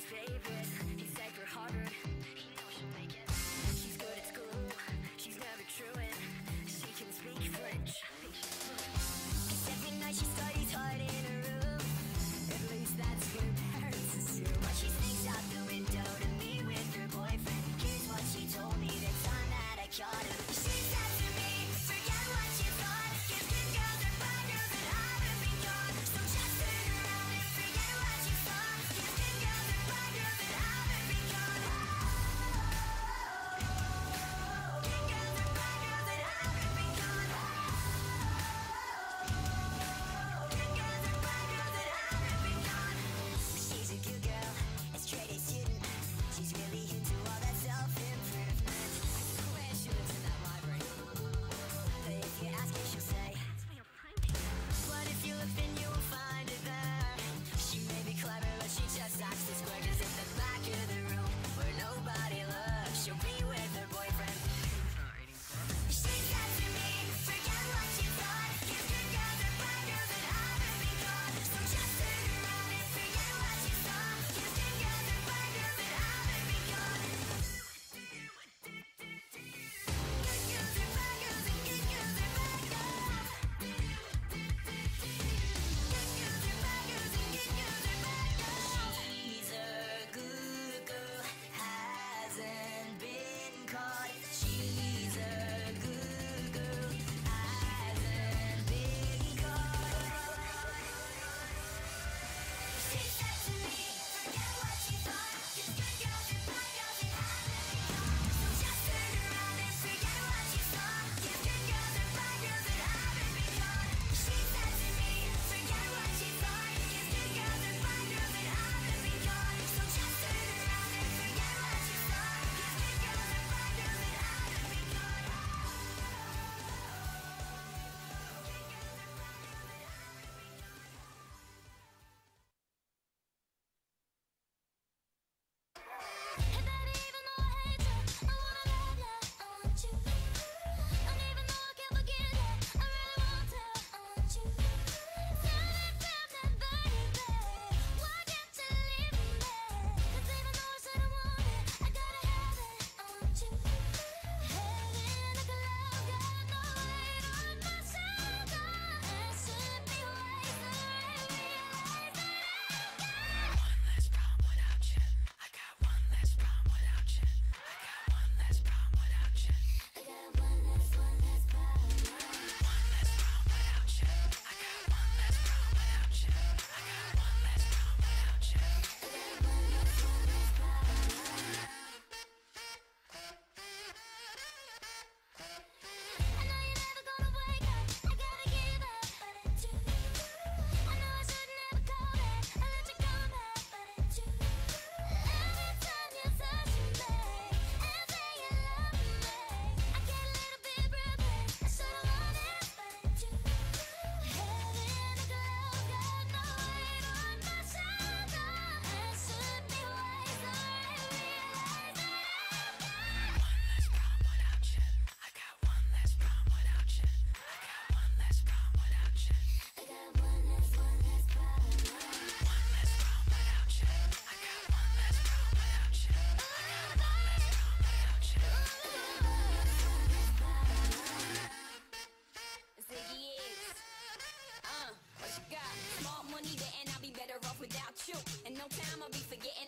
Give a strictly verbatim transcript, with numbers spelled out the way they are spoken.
favorite. He's hyper Harvard. He knows she'll make it. She's good at school. She's never truant. She can speak French. Cause every night she studies hard in her room. At least that's what her parents assume. But she sneaks out the window to meet with her boyfriend. Here's what she told me the time that I caught him. She said to me, forget what you thought. Give good girls and bad girls that haven't been gone. So just turn around and forget what you thought. Give good girls and bad girls that haven't been gone. Good girls and bad girls that haven't been gone. Good girls and bad girls that haven't been gone. She's a good girl, a straight A student. She's really into all that self-improvement. Where she lives in that library. But if you ask her, she'll say, but if you look, then you will find her there. She may be clever, but she just acts the square. Cause in the back of the room, where nobody looks, she'll be with her boyfriend. She said to me, forget what you thought. Give good girls and bad girls that haven't been gone. So just turn around and forget what you thought. Give good girls and bad girls that haven't been gone. Good girls and bad girls and good girls and bad girls. Good girls and bad girls and good girls and bad girls. She's a good girl, hasn't been caught. She's a good girl, hasn't been caught. She said to me, forget what you thought. Cause good girls and bad girls that haven't been gone. So just turn around and forget what you thought. Give good girls and bad girls that haven't been gone. She said to me, forget what you thought. Give good girls and bad girls that haven't been gone. So just turn around and forget what you thought. Give good girls and bad girls that haven't been gone. Good girls and bad girls that haven't been gone. And that even though I hate you, I wanna love ya, I want you. And even though I can't forget ya, I really want to, I want you. Tell me, tell me, baby, why can't you leave me? Cause even though I said I want it, I gotta have it, I want you. Heaven like a love, got no weight on my shoulder. It should be wasted, realize that One less problem without you. I got one less problem without you. I got one less problem without you. I got one less, one less problem. One less problem without you. I got one less problem without you. I got one less problem without you. I got one less, one less problem. I know you're never gonna wake up. I gotta give up, but it's you. I know I should never call it. I let you come back, but it's you. Every time you touch me and say you love me, I get a little bit breathless. I should've known it, but it's you. Heaven like a love, got no weight on my shoulder. It should be wasted, realize that One less problem without you. I got one less problem without you. I got one less problem without you. I got one less, one less problem. One less problem without you. I got one less problem without you. I got one less problem without you. Ziggy is. Uh, what you got? Small money, then I'll be better off without you. In no time, I'll be forgetting